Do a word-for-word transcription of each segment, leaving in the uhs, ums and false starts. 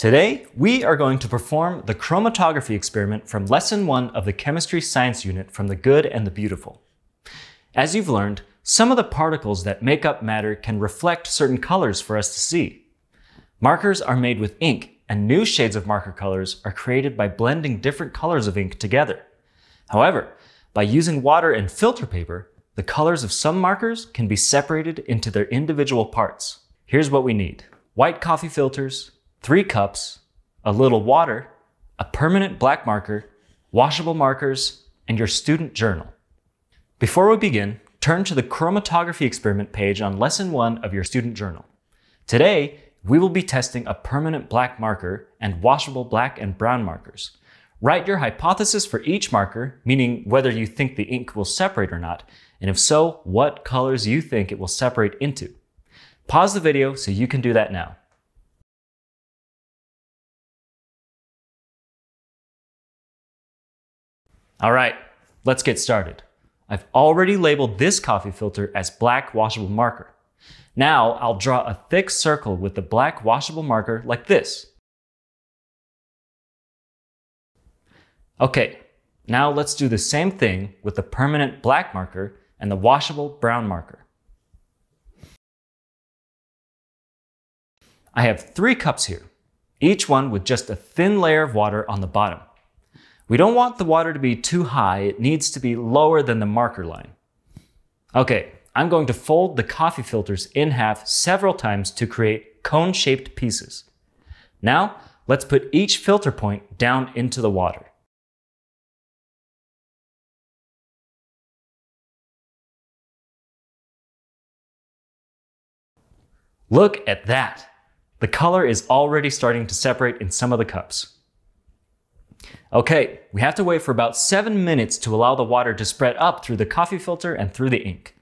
Today, we are going to perform the chromatography experiment from Lesson one of the Chemistry Science Unit from the Good and the Beautiful. As you've learned, some of the particles that make up matter can reflect certain colors for us to see. Markers are made with ink, and new shades of marker colors are created by blending different colors of ink together. However, by using water and filter paper, the colors of some markers can be separated into their individual parts. Here's what we need: white coffee filters, three cups, a little water, a permanent black marker, washable markers, and your student journal. Before we begin, turn to the chromatography experiment page on Lesson one of your student journal. Today, we will be testing a permanent black marker and washable black and brown markers. Write your hypothesis for each marker, meaning whether you think the ink will separate or not, and if so, what colors you think it will separate into. Pause the video so you can do that now. All right, let's get started. I've already labeled this coffee filter as black washable marker. Now I'll draw a thick circle with the black washable marker like this. Okay, now let's do the same thing with the permanent black marker and the washable brown marker. I have three cups here, each one with just a thin layer of water on the bottom. We don't want the water to be too high, it needs to be lower than the marker line. Okay, I'm going to fold the coffee filters in half several times to create cone-shaped pieces. Now, let's put each filter point down into the water. Look at that! The color is already starting to separate in some of the cups. Okay, we have to wait for about seven minutes to allow the water to spread up through the coffee filter and through the ink.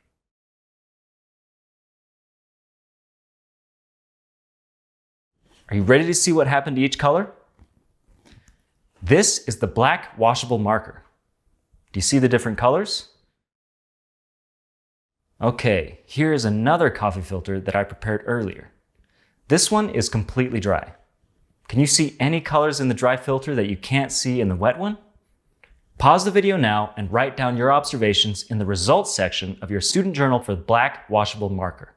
Are you ready to see what happened to each color? This is the black washable marker. Do you see the different colors? Okay, here is another coffee filter that I prepared earlier. This one is completely dry. Can you see any colors in the dry filter that you can't see in the wet one? Pause the video now and write down your observations in the results section of your student journal for the black washable marker.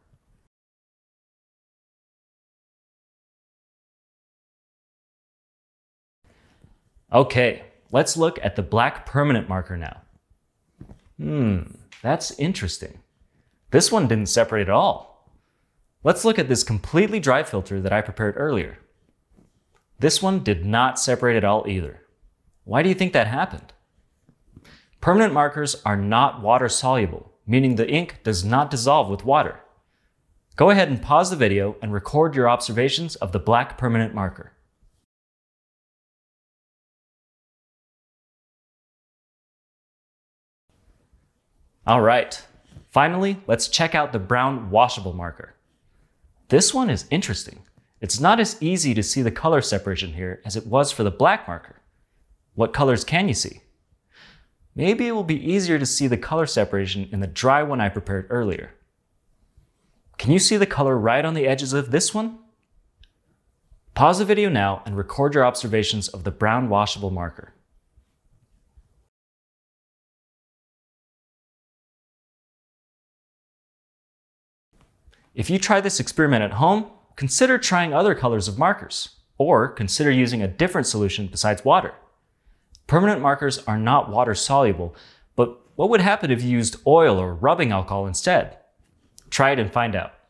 Okay, let's look at the black permanent marker now. Hmm, that's interesting. This one didn't separate at all. Let's look at this completely dry filter that I prepared earlier. This one did not separate at all either. Why do you think that happened? Permanent markers are not water soluble, meaning the ink does not dissolve with water. Go ahead and pause the video and record your observations of the black permanent marker. All right, finally, let's check out the brown washable marker. This one is interesting. It's not as easy to see the color separation here as it was for the black marker. What colors can you see? Maybe it will be easier to see the color separation in the dry one I prepared earlier. Can you see the color right on the edges of this one? Pause the video now and record your observations of the brown washable marker. If you try this experiment at home, consider trying other colors of markers, or consider using a different solution besides water. Permanent markers are not water soluble, but what would happen if you used oil or rubbing alcohol instead? Try it and find out.